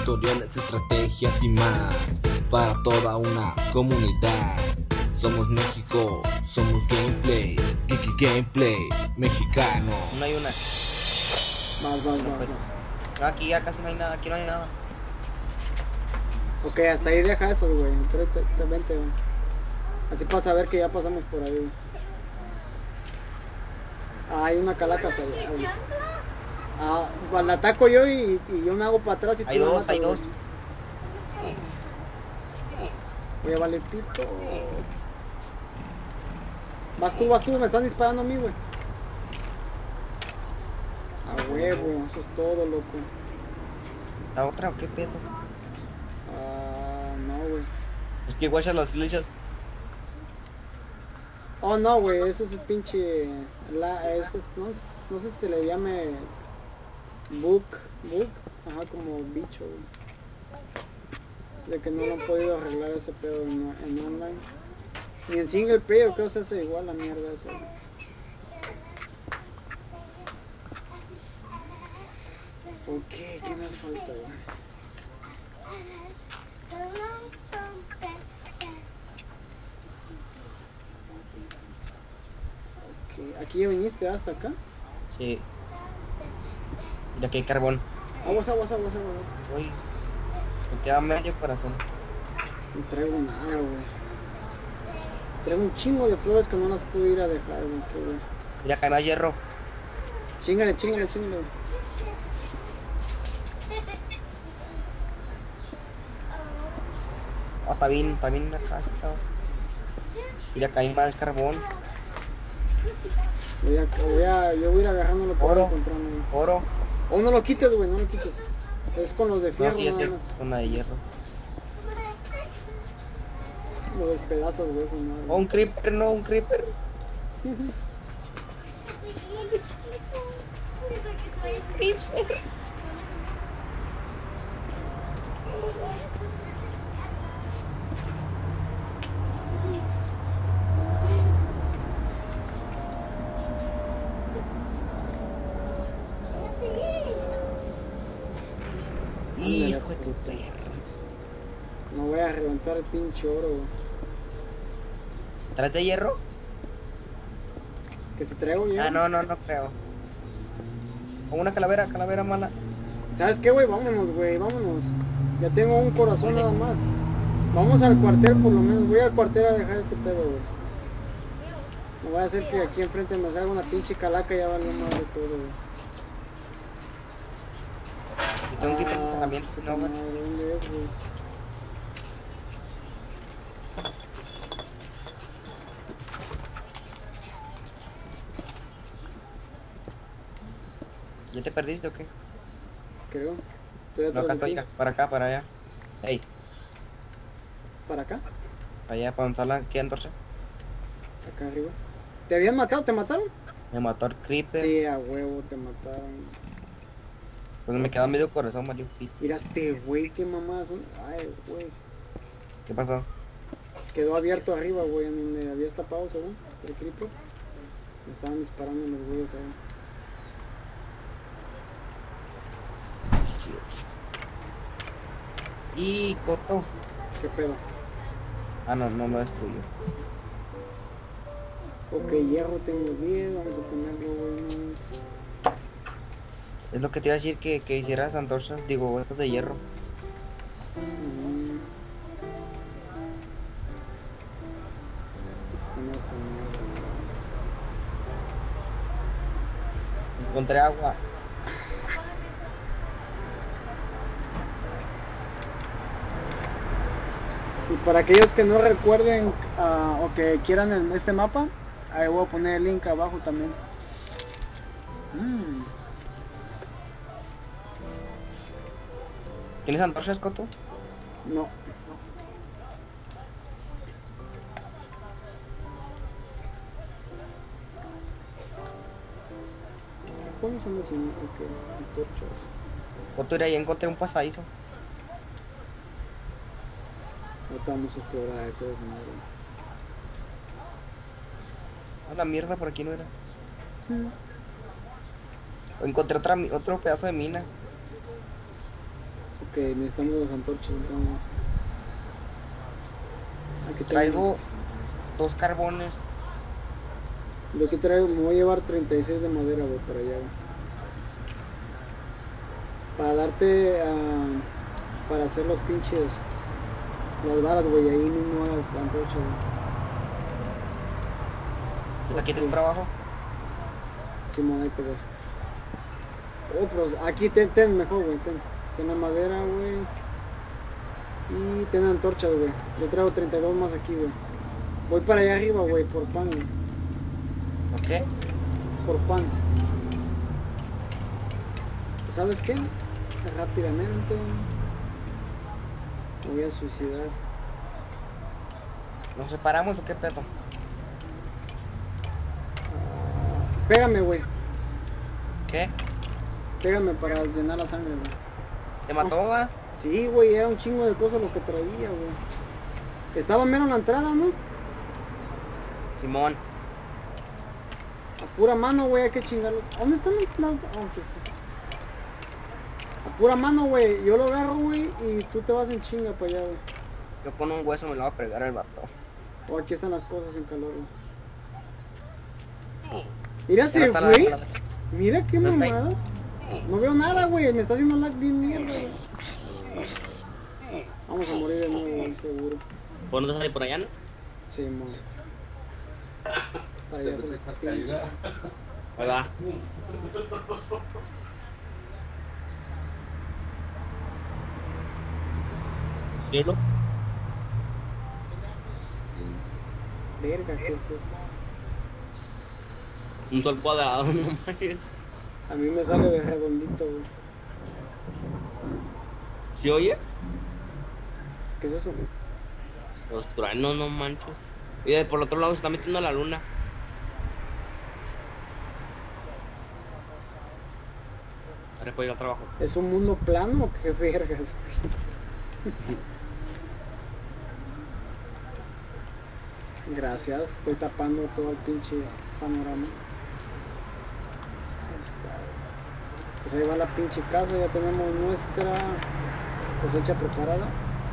tutoriales, estrategias y más para toda una comunidad. Somos México, somos gameplay, gameplay mexicano. No hay una. Más. No, aquí ya casi no hay nada, aquí no hay nada. Ok, hasta ahí deja eso, güey. Vente, güey. Así para saber que ya pasamos por ahí, güey. Ah, hay una calaca hasta allá, güey. Ah, pues la ataco yo y yo me hago para atrás y tú Hay me dos, matas, hay güey. dos. Voy a valer pito. Vas tú, me están disparando a mí, güey. A huevo, eso es todo, loco. ¿La otra o qué pedo? Ah, no, güey. Es que guacha las flechas. Oh, no, güey, ese es el pinche... ese es, no sé si se le llame... Bug, ajá, como bicho, güey. De que no lo han podido arreglar ese pedo en online. Ni en single player creo que se hace igual la mierda esa, güey. Ok, ¿qué más falta, güey? Ok, aquí ya viniste hasta acá. Sí. Mira que hay carbón. Aguas. Uy. Me queda medio corazón. No traigo nada, güey. Traigo un chingo de flores que no las pude ir a dejar, güey. Qué güey. Mira que hay más hierro. Chíngale. Oh, está bien acá está. Mira que hay más carbón. Yo voy a ir agarrando lo que voy Oro. encontrando, güey. Oro. Oh, no lo quites, güey, no lo quites. Es con los de No, fierro, sí, es nada más. una de hierro. Lo despedazos, güey, eso madre. Oh, un creeper, no, un creeper. Hijo de tu perra. No voy a reventar el pinche oro, güey. ¿Traes de hierro? Que si traigo ya. Ah, no creo. O una calavera mala. ¿Sabes qué, güey? Vámonos. Ya tengo un corazón ¿Dónde? nada más. Vamos al cuartel por lo menos. Voy al cuartel a dejar este pedo, güey. No voy a hacer que aquí enfrente me salga una pinche calaca y ya valió madre todo, güey. Yo tengo que quitar mis herramientas, puta no, güey. madre, ¿dónde es, güey? ¿Ya te perdiste o qué? Creo. Estoy No, atrás acá de estoy, ti. ya. Para acá, para allá. Ey, ¿Para acá? para allá, para donde está la que antorcha. Acá arriba. ¿Te habían matado? ¿Te mataron? Me mató el creeper. Sí, a huevo, te mataron. Pues me queda medio corazón, Mario. Mira este güey, qué mamadas son. Ay, güey. ¿Qué pasó? Quedó abierto arriba, güey, en donde habías tapado, según el creeper. Me estaban disparando los güeyes ahí. Dios. Y Coto. ¿Qué pedo? Ah, no lo destruyó. Ok, hierro tengo 10, vamos a ponerlo, güey. Es lo que te iba a decir que hicieras antorchas, digo, estas de hierro. Esto no está mal. Encontré agua. Y para aquellos que no recuerden o que quieran este mapa, ahí voy a poner el link abajo también. ¿Tienes antorchas, Coto? No. ¿Cómo son las antorchas? Coto, ya encontré un pasadizo. Ahorita vamos a explorar eso de nuevo. A la mierda, por aquí no era. Encontré otro pedazo de mina. Ok, necesitamos las antorchas. Entonces. Aquí Traigo 2 carbones. Yo que traigo, me voy a llevar 36 de madera, güey, para allá, güey. Para darte, para hacer los pinches, las varas, güey, ahí mismo las antorchas, güey. ¿La quieres para abajo? Simón, ahí te voy. Oh, pero aquí ten mejor, güey, ten la madera, güey. Y ten antorchas, güey. Yo traigo 32 más aquí, güey. Voy para allá arriba, güey, por pan, güey. ¿Por qué? Por pan. ¿Sabes qué? Rápidamente me voy a suicidar. ¿Nos separamos o qué pedo? Pégame, güey. ¿Qué? Pégame para llenar la sangre, güey. ¿Te mató, va? Sí, güey, era un chingo de cosas lo que traía, güey. Estaba menos en la entrada, ¿no? Simón. A pura mano, güey, hay que chingarlo. ¿Dónde están las...? Oh, aquí está. A pura mano, güey. Yo lo agarro, güey, y tú te vas en chinga para allá, güey. Yo con un hueso me lo voy a fregar el vato. Oh, aquí están las cosas en calor, güey. Mira Ya ese, no está la- güey. la- Mira qué No está ahí. mamadas. No veo nada, güey. Me está haciendo lag bien mierda, güey. Vamos a morir de nuevo, güey, seguro. ¿Por dónde sale por allá, no? Sí, mo. Para allá se les pinche. Ahí va. ¿Hielo? Verga, ¿qué es eso? Un sol cuadrado, no manches. A mí me sale de redondito, güey. ¿Sí oye? ¿Qué es eso? Los truenos, no manches. Y por el otro lado se está metiendo la luna. Ahora puedo ir al trabajo. ¿Es un mundo plano o qué vergas, güey? Gracias, estoy tapando todo el pinche panorama. Ahí está. Pues ahí va la pinche casa, ya tenemos nuestra cosecha preparada.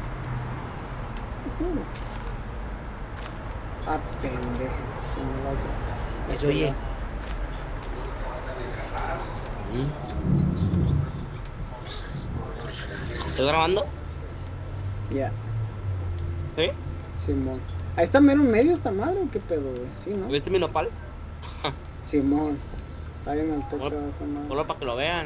Ah, pendejo. Como la otra. ¿Qué se oye? ¿Estás grabando? Ya, ¿Sí? Simón. Ahí está mero en medio esta madre, ¿o qué pedo, güey? Sí, ¿no? ¿Viste mi nopal? Simón. Está bien al toque Hola. esa madre. Solo para que lo vean.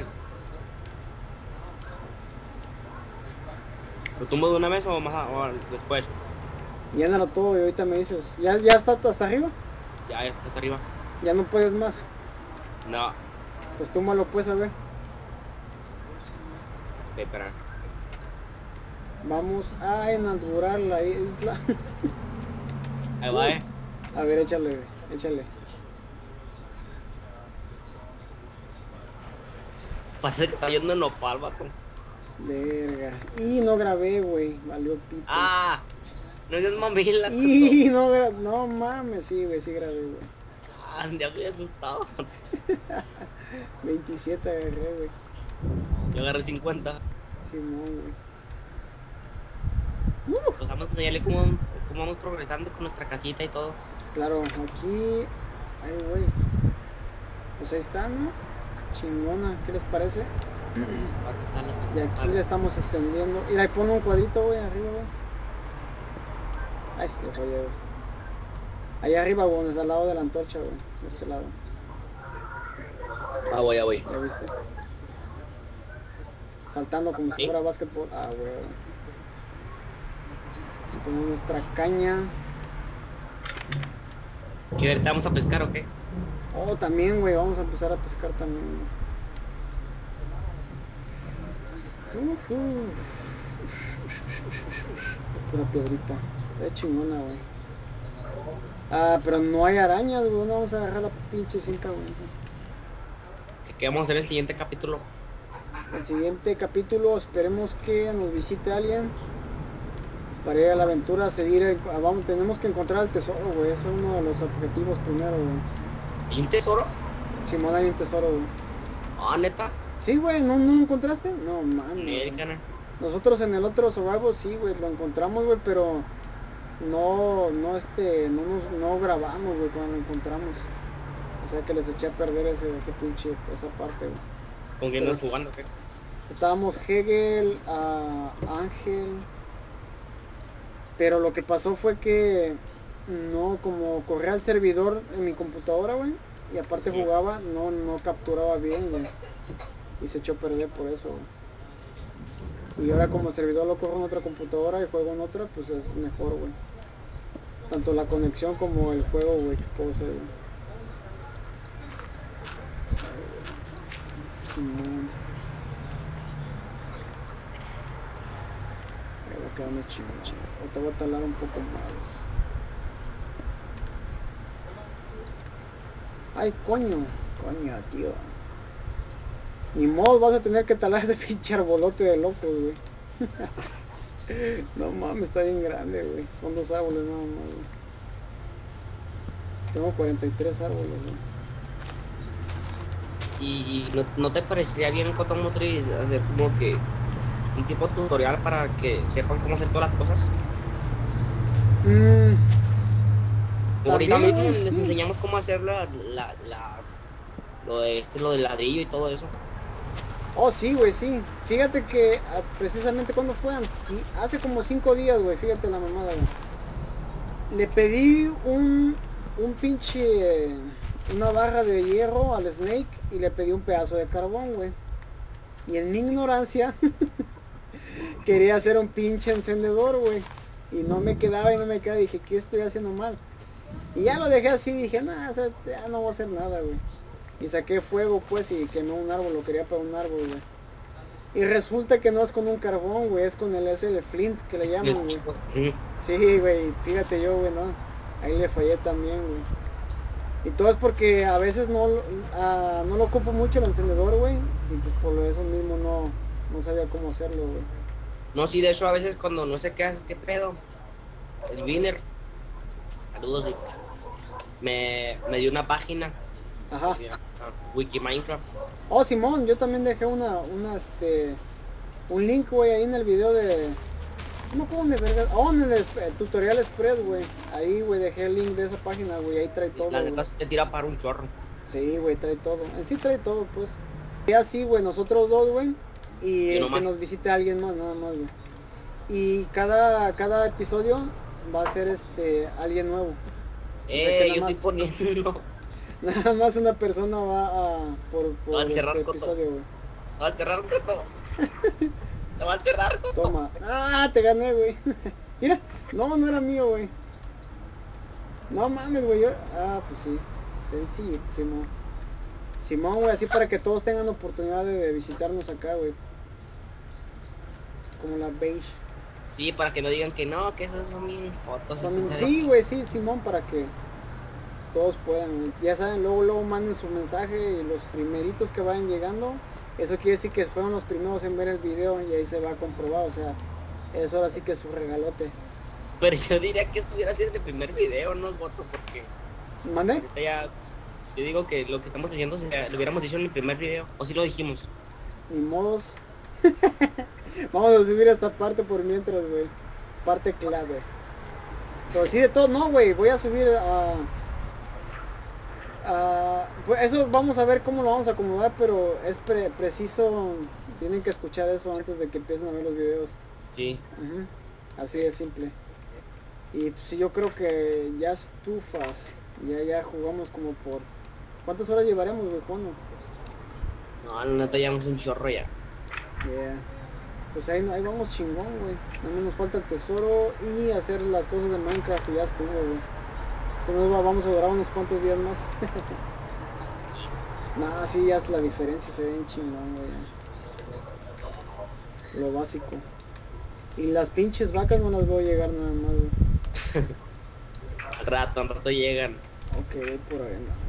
¿Lo tumbo de una vez o más o después? Llénalo todo y ahorita me dices. ¿Ya está hasta arriba? Ya está hasta arriba. Ya no puedes más. No. Pues túmalo pues a ver. Ok, espera. Vamos a inaugurar la isla. Ahí va, A ver, échale, güey, échale. Parece que está yendo en nopal, vato. Verga. Y no grabé, güey. Valió pito. Ah, no es mamila. Y no mames, sí, güey, sí grabé, güey. Ah, ya me había asustado. 27 agarré, güey. Yo agarré 50. Simón, güey. Pues vamos a enseñarle cómo vamos progresando con nuestra casita y todo. Claro, aquí... Ay, güey. Pues ahí está, ¿no? Chingona, ¿qué les parece? Y aquí le estamos extendiendo. Y ahí pone un cuadrito, güey, arriba, güey. Ay, ya fallé, güey. Ahí arriba, güey, es al lado de la antorcha, güey. De este lado. Ah, voy, ya voy. ¿Ya viste? Saltando como si ¿Sí? fuera básquetbol. Ah, güey. Tenemos nuestra caña. ¿Qué ahorita vamos a pescar o qué? Oh, también, güey, vamos a empezar a pescar también. Pura piedrita. Está chingona, güey. Ah, pero no hay arañas, güey. No vamos a agarrar la pinche cinta, güey. ¿Qué vamos a hacer el siguiente capítulo? El siguiente capítulo esperemos que nos visite alguien para ir a la aventura, seguir, vamos, tenemos que encontrar el tesoro, güey, ese es uno de los objetivos primero, güey. ¿Hay un tesoro? Simón, hay un tesoro, güey. Ah, neta. Sí, güey, ¿no lo encontraste? No, mames. Americana. Nosotros en el otro Survival sí, güey, lo encontramos, güey, pero no grabamos, güey, cuando lo encontramos. O sea que les eché a perder ese pinche, esa parte, güey. ¿Con quién nos jugando? ¿Qué? Estábamos Hegel, Ángel, pero lo que pasó fue que no, como corría el servidor en mi computadora, güey, y aparte jugaba, no capturaba bien, güey, y se echó a perder por eso, güey. Y ahora como el servidor lo corro en otra computadora y juego en otra, pues es mejor, güey. Tanto la conexión como el juego, güey, que puedo hacer, güey. Simón. Va a quedarme chingón. O te voy a talar un poco más. Ay, coño, tío. Ni modo, vas a tener que talar ese pinche arbolote de locos, güey. No mames, está bien grande, güey. Son 2 árboles nada más, güey. Tengo 43 árboles, güey. ¿Y no te parecería bien, Cotomotriz, hacer como que un tipo tutorial para que sepan cómo hacer todas las cosas? Como ahorita mismo les enseñamos cómo hacer lo del ladrillo y todo eso. Oh, sí, güey, sí. Fíjate que precisamente cuando fue, hace como 5 días, güey, fíjate la mamada, güey. Le pedí un pinche, una barra de hierro al Snake y le pedí un pedazo de carbón, güey. Y en mi ignorancia quería hacer un pinche encendedor, güey. Y no me quedaba, dije, ¿qué estoy haciendo mal? Y ya lo dejé así, dije, nada, ya no voy a hacer nada, güey. Y saqué fuego, pues, y quemé un árbol, lo quería para un árbol, güey. Y resulta que no es con un carbón, güey, es con el flint que le llaman, güey. Sí, güey, fíjate yo, güey, no. Ahí le fallé también, güey. Y todo es porque a veces no lo ocupo mucho el encendedor, güey. Y pues por eso mismo no sabía cómo hacerlo, güey. No, sí, de hecho a veces cuando no sé qué pedo, el Viner, saludos, me dio una página. Ajá. Que se llama Wiki Minecraft. Oh, Simón, yo también dejé un link, güey, ahí en el video de... No puedo ni verga. Oh, en el tutorial Express, güey. Ahí, güey, dejé el link de esa página, güey. Ahí trae todo, La güey. neta te tira para un chorro. Sí, güey, trae todo. En sí trae todo, pues. Y así, güey, nosotros dos, güey. Y no que más. nos visite alguien más, nada más, güey. Y cada episodio va a ser alguien nuevo. O sea que Yo nada estoy poniendo. Nada más una persona va por a cerrar este Coto. episodio, güey. Te va a cerrar, Coto. Te va a cerrar, Coto. Toma. Ah, te gané, güey. Mira, no era mío, güey. No mames, güey. Pues sí. Sencillísimo. Simón, güey, así para que todos tengan oportunidad de visitarnos acá, güey. Como la beige. Sí, para que no digan que no, que esos son mis fotos. Sí, güey, sí, Simón, para que todos puedan. Ya saben, luego manden su mensaje y los primeritos que vayan llegando. Eso quiere decir que fueron los primeros en ver el video y ahí se va a comprobar, o sea, eso ahora sí que es su regalote. Pero yo diría que estuviera así desde el primer video, no voto, porque ¿Mande? ahorita ya, yo digo que lo que estamos diciendo lo hubiéramos dicho en el primer video, o si lo dijimos. Ni modos. Vamos a subir esta parte por mientras, güey. Parte clave. Pero sí, de todo, no, güey, voy a subir pues eso vamos a ver cómo lo vamos a acomodar, pero es preciso, tienen que escuchar eso antes de que empiecen a ver los videos. Sí. Así de simple. Y pues yo creo que ya estufas, ya jugamos como por... ¿Cuántas horas llevaremos, güey, jugando? No, la neta llevamos un chorro ya. Yeah. Pues ahí vamos chingón, güey. No nos falta el tesoro y hacer las cosas de Minecraft y ya estuvo, güey. Si nos vamos a durar unos cuantos días más. Nah, sí, ya es la diferencia, se ve bien chingón, güey. Lo básico. Y las pinches vacas no las veo llegar nada más, güey. Al rato llegan. Ok, voy por ahí, no.